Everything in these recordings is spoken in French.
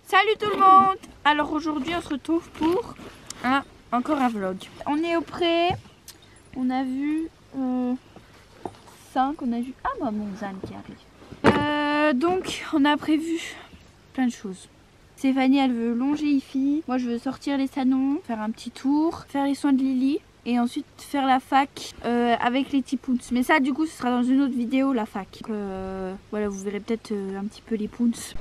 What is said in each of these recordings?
Salut tout le monde. Alors aujourd'hui on se retrouve pour encore un vlog. On est au pré, on a vu 5, on a vu mon âne qui arrive. Donc on a prévu plein de choses. Stéphanie elle veut longer Ifi, moi je veux sortir les salons, faire un petit tour, faire les soins de Lily et ensuite faire la fac avec les petits pounces. Mais ça du coup ce sera dans une autre vidéo la fac. Donc, voilà, vous verrez peut-être un petit peu les pounces.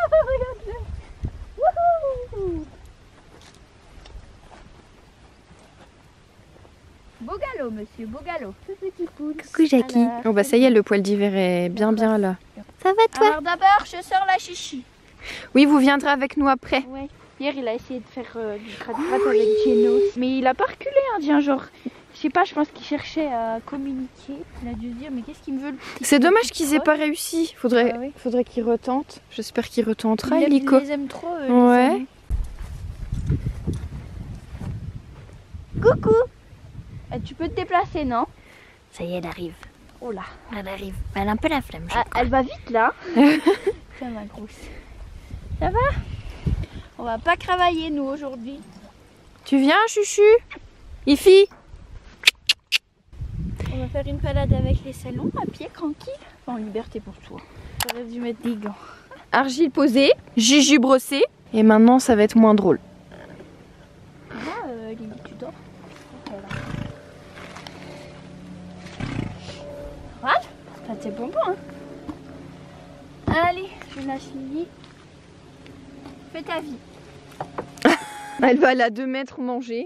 Beau galop monsieur, beau galop. Tout petit pounce. Coucou Jackie. Alors, Oh bah ça y est, le poil d'hiver est bien là. Ça va toi? Alors d'abord je sors la chichi. Oui, vous viendrez avec nous après. Ouais. Hier il a essayé de faire du gratte-gratte avec Genos. Mais il a pas reculé hein, tiens, genre. Je sais pas, je pense qu'il cherchait à communiquer. Il a dû se dire mais qu'est-ce qu'il me veut le petit. C'est dommage qu'ils aient pas réussi. Faudrait, oui. faudrait qu'il retente. J'espère qu'il retentera, Il Illico. les aime trop Ouais. les coucou. Tu peux te déplacer non? Ça y est, elle arrive. Oh là. Elle arrive. Elle a un peu la flemme. Elle va vite là. Ça ma grosse. Ça va? On va pas travailler nous aujourd'hui. Tu viens, Chuchu? Ifi? On va faire une balade avec les salons à pied tranquille. En liberté pour toi. J'aurais dû mettre des gants. Argile posée, Juju brossée. Et maintenant, ça va être moins drôle. Lily, tu dors? Voilà. Ça c'est bonbon hein. Allez, je lâche Lily. Fais ta vie. Elle va à 2 mètres manger.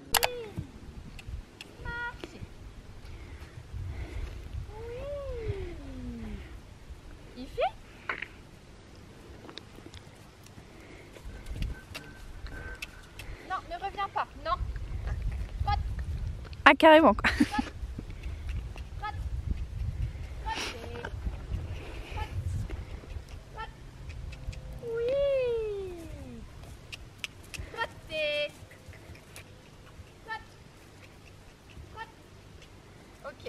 Non, ne reviens pas, non. Ah, carrément quoi. Ok.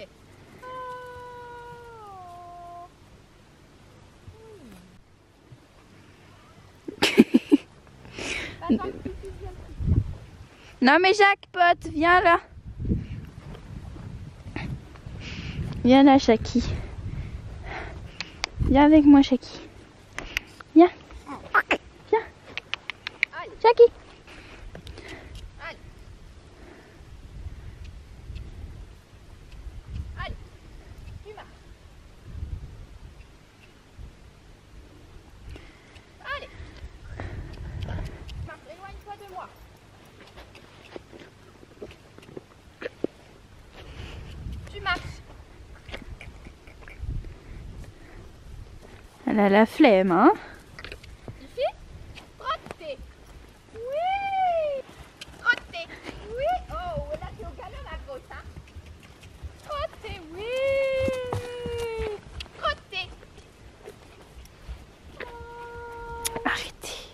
Non mais Jacques, pote, viens là. Viens là, Jackie. Viens avec moi, Jackie. Viens. Viens. Jackie. Allez. Tu marches. Allez. Marche, éloigne-toi de moi. Tu marches. Elle a la flemme, hein? Ici? Trotter. Oui. Trotter. Oui. Oh, là tu es au galop, la grosse, hein? Trotter, oui. Trotter. Oh. Arrêtez.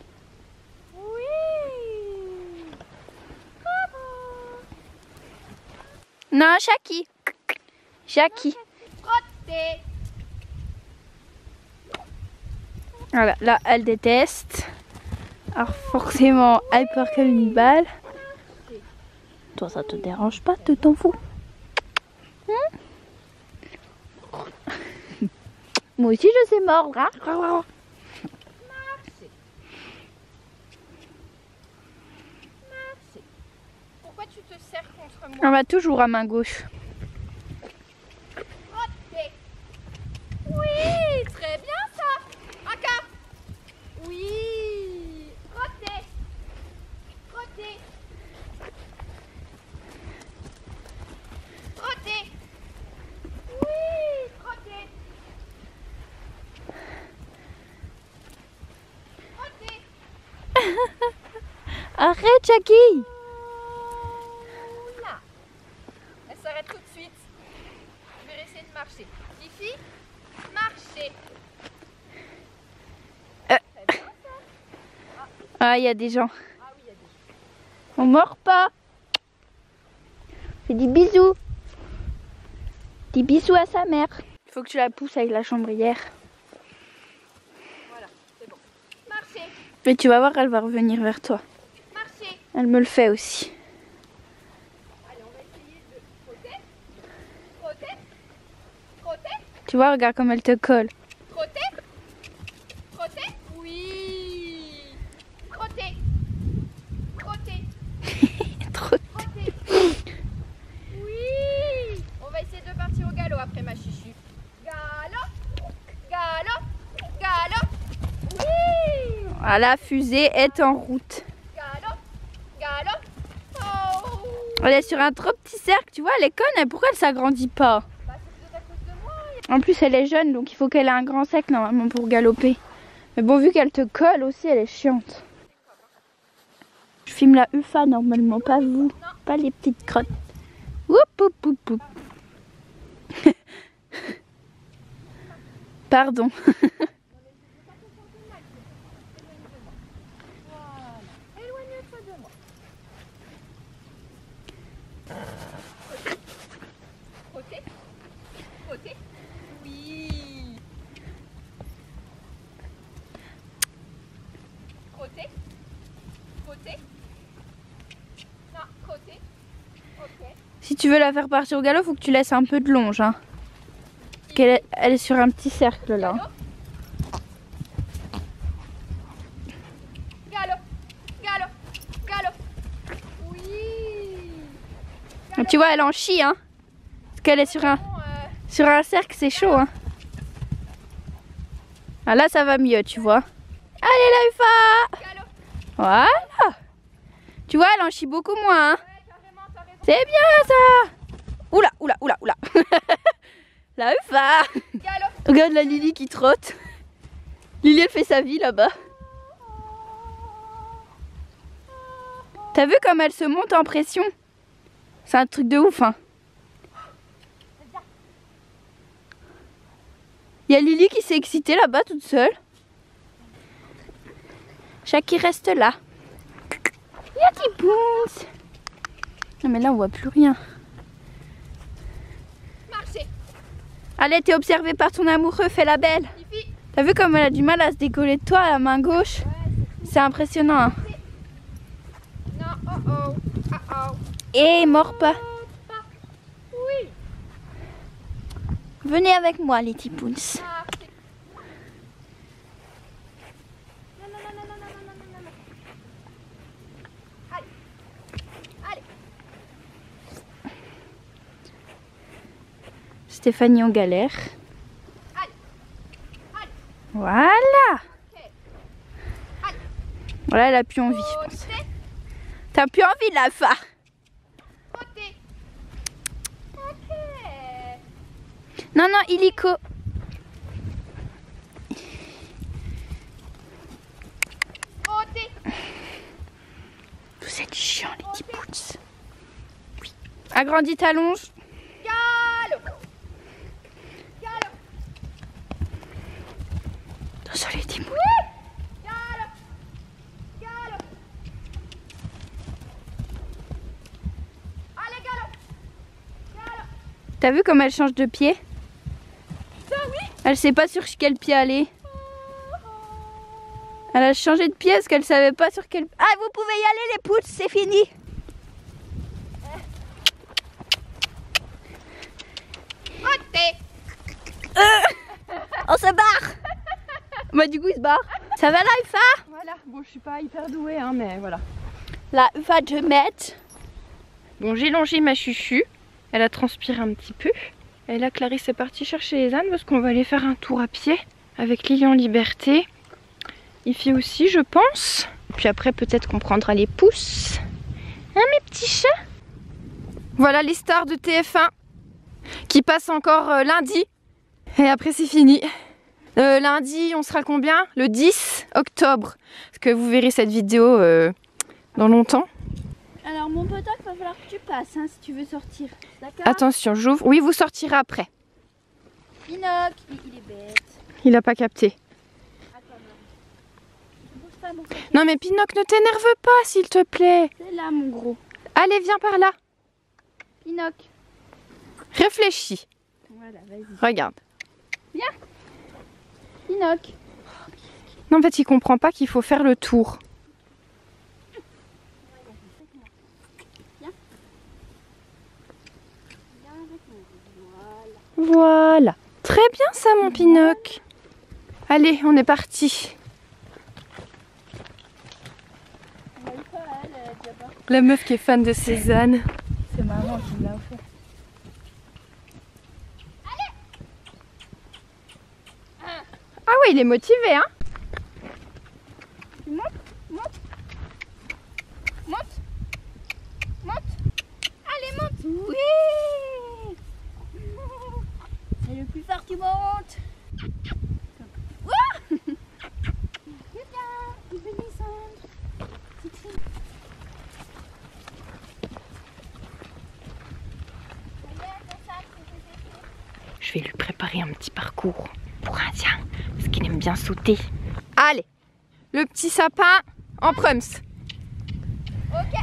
Oui. Bravo. Non, Jackie. Jackie. Trotter. Voilà, là elle déteste. Alors forcément elle peur comme une balle. Toi ça te dérange pas, tu t'en fous hein? Moi aussi je sais mordre hein. Pourquoi tu te serres contre moi? On va toujours à main gauche. Oui, très bien ça. Encore. Oui. Trotter. Trotter. Trotter. Oui, trotter. Trotter. Arrête Jackie. Là. Elle s'arrête tout de suite. Je vais essayer de marcher. Ici, marcher. Ah il y a des gens. Ah oui, il y a des gens. On mord pas. Fais des bisous. Des bisous à sa mère. Il faut que tu la pousses avec la chambrière. Voilà, c'est bon. Marcher. Mais tu vas voir, elle va revenir vers toi. Marchez. Elle me le fait aussi. Allez, on va essayer de trotter. Trotter. Trotter. Tu vois, regarde comme elle te colle. Trotter. Trotter. Oui. Trotter. Trotter. Trop. Trotter. Oui. On va essayer de partir au galop après ma chuchu. Galop. Galop. Galop. Oui. Ah, la fusée est en route. Galop. Galop. Oh. Elle est sur un trop petit cercle, tu vois, elle est conne. Pourquoi elle s'agrandit pas? Bah, c'est peut-être à cause de moi. En plus, elle est jeune, donc il faut qu'elle ait un grand cercle normalement pour galoper. Mais bon, vu qu'elle te colle aussi, elle est chiante. Je filme la UFA normalement, pas vous. Pas les petites crottes. Oup, oup, oup, oup. Pardon. Éloigne-toi de moi. Trotter. Trotter. Oui. Trotter. Trotter. Non, trotter. Ok. Si tu veux la faire partir au galop, faut que tu laisses un peu de longe. Hein. Parce qu'elle elle est sur un petit cercle là. Galop. Galop. Galop. Oui. Donc, tu vois, elle en chie. Hein. Parce qu'elle est sur un cercle, c'est chaud. Hein. Ah, là, ça va mieux, tu vois. Allez, la UFA! Galop. Voilà. Tu vois, elle en chie beaucoup moins. Hein. Ouais, carrément, t'as raison. C'est bien ça. Oula, oula, oula, oula. La UFA. Galop. Regarde la Lily qui trotte. Lily, elle fait sa vie là-bas. T'as vu comme elle se monte en pression? C'est un truc de ouf, hein. Il y a Lily qui s'est excitée là-bas toute seule. Chaki reste là. Yaki bounce. Non mais là on voit plus rien. Marchez. Allez, t'es observée par ton amoureux, fais la belle. Fifi. T'as vu comme elle a du mal à se décoller de toi à la main gauche? C'est impressionnant. Hein. Non, oh oh. Oh oh. Et mord pas. Oui. Venez avec moi les petits poons. Marchez. Non, non, non, non, non, non, non, non, non. Allez. Allez. Stéphanie en galère. Allez. Allez. Voilà. Ok. Allez. Voilà, elle a plus envie, je pense. Trotter. T'as plus envie de la faire. Trotter. Ok. Non, non, illico. Trotter. Vous êtes chiants les petits poons. Oui. Agrandis ta longe. Galop. Galop. Attention les petits poons. Galop. Galop. Allez, galop. Galop. T'as vu comme elle change de pied? Ça, oui. Elle sait pas sur quel pied aller. Elle a changé de pied parce qu'elle savait pas sur quel... Ah, vous pouvez y aller les poules, c'est fini. Trotter. On se barre. Bah du coup il se barre. Ça va la UFA? Voilà, bon je suis pas hyper douée hein, mais voilà. La UFA de mettre. Bon j'ai longé ma chuchu, elle a transpiré un petit peu. Et là Clarisse est partie chercher les ânes parce qu'on va aller faire un tour à pied avec Lily en liberté. Ify aussi je pense. Puis après peut-être qu'on prendra les pouces. Hein mes petits chats? Voilà les stars de TF1 qui passent encore lundi. Et après c'est fini. Lundi on sera combien? Le 10 octobre. Parce que vous verrez cette vidéo dans longtemps. Alors mon potoc, il va falloir que tu passes hein, si tu veux sortir. D'accord? Attention, j'ouvre. Oui, vous sortirez après. Pinoc, il est bête. Il a pas capté. Attends, bouge pas mon potoc. Non mais Pinoc, ne t'énerve pas s'il te plaît. C'est là mon gros. Allez, viens par là. Pinoc. Réfléchis. Voilà, vas-y. Regarde. Pinoc. Non, en fait, il comprend pas qu'il faut faire le tour. Voilà. Très bien ça, mon Pinoc. Allez, on est parti. La meuf qui est fan de Cézanne. C'est maman qui me l'a offert. Ah oui, il est motivé, hein. Monte. Allez, monte. Oui. C'est le plus fort qui monte. Je vais lui préparer un petit parcours pour Indien, parce qu'il aime bien sauter. Allez, le petit sapin en prums. Ok.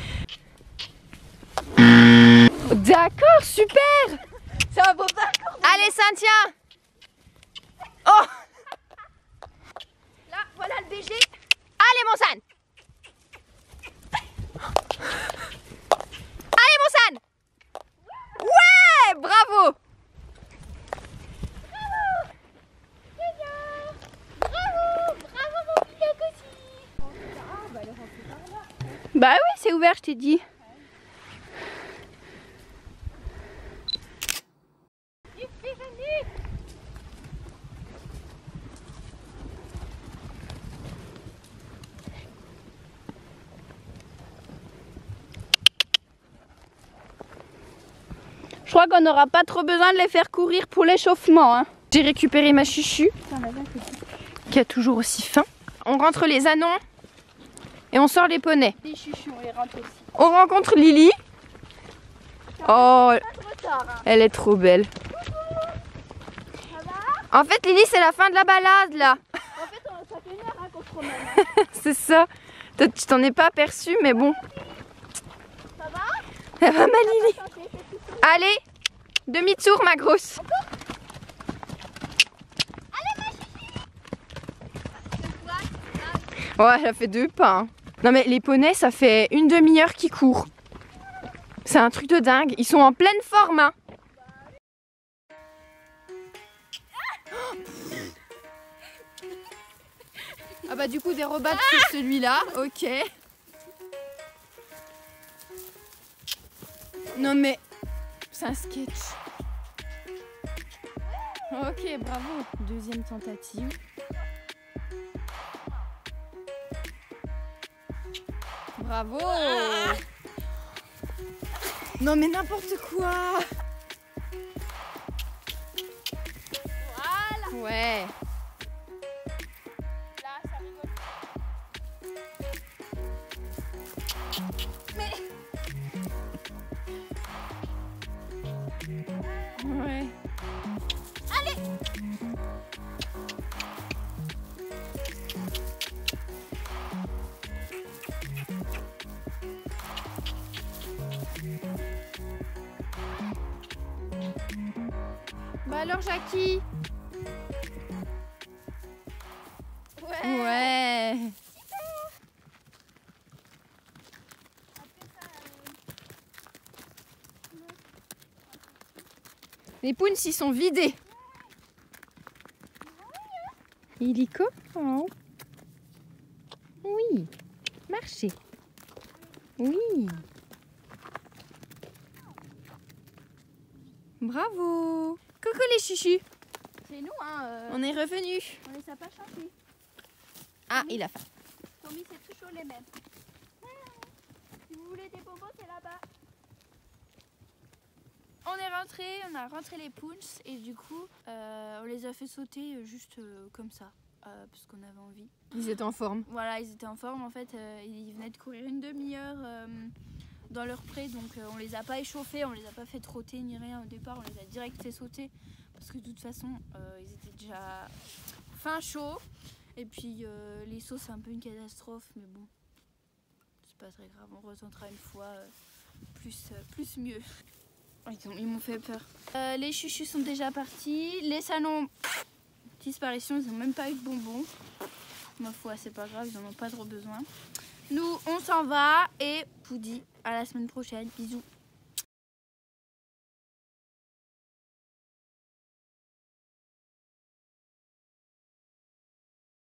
D'accord, super. C'est un beau parcours. Allez, Cynthia. Oh, Là, voilà le BG. allez, mon San. Allez, mon San. Ouais, bravo. Bravo mon Pinoc aussi. Bah oui, c'est ouvert, je t'ai dit. Je crois qu'on n'aura pas trop besoin de les faire courir pour l'échauffement. Hein. J'ai récupéré ma chuchu, qui a toujours aussi faim. On rentre les anons et on sort les poneys. Les chuchus, on les rentre aussi. On rencontre Lily. Oh, Trop tard. Hein. elle est trop belle. Ça va? En fait, Lily, c'est la fin de la balade, là. En fait, ça fait une heure hein, qu'on se promène. Hein. C'est ça. Toi, tu t'en es pas aperçu, mais bon. Ça va? Elle va, ma Lily. Attends, c'est tout. Allez, demi-tour, ma grosse. Ouais, elle a fait 2 pas. Hein. Non, mais les poneys, ça fait une demi-heure qu'ils courent. C'est un truc de dingue. Ils sont en pleine forme, hein. Ah bah du coup des rebattes sur celui-là, ok. Non mais c'est un sketch. Ok, bravo. Deuxième tentative. Bravo. Non mais n'importe quoi. Voilà. Ouais. Là, ça rigole. Ouais. Bah alors Jackie. Ouais. Les pounes s'y sont vidés. Illico. Oh. Oui. Marchez. Oui. Bravo. Coucou les chuchus. C'est nous, hein. On est revenus. On les a pas changés. Ah, il a faim. Tommy, c'est toujours les mêmes. Si vous voulez des bonbons, c'est là-bas. On est rentré, on a rentré les poons et du coup, on les a fait sauter juste comme ça, parce qu'on avait envie. Ils étaient en forme. Voilà, ils étaient en forme en fait, ils venaient de courir une demi-heure dans leur pré, donc on les a pas échauffés, on les a pas fait trotter ni rien au départ, on les a direct fait sauter parce que de toute façon ils étaient déjà fin chaud et puis les sauts c'est un peu une catastrophe, mais bon, c'est pas très grave, on retentera une fois plus mieux. Ils m'ont fait peur. Les chuchus sont déjà partis, les salons disparition, ils n'ont même pas eu de bonbons. Ma foi, c'est pas grave, ils en ont pas trop besoin. Nous, on s'en va et je vous dis à la semaine prochaine. Bisous.